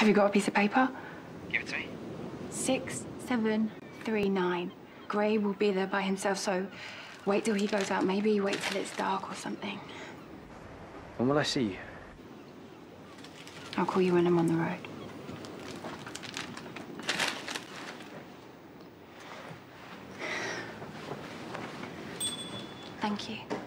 Have you got a piece of paper? Give it to me. 6739. Gray will be there by himself, so wait till he goes out. Maybe wait till it's dark or something. When will I see you? I'll call you when I'm on the road. Thank you.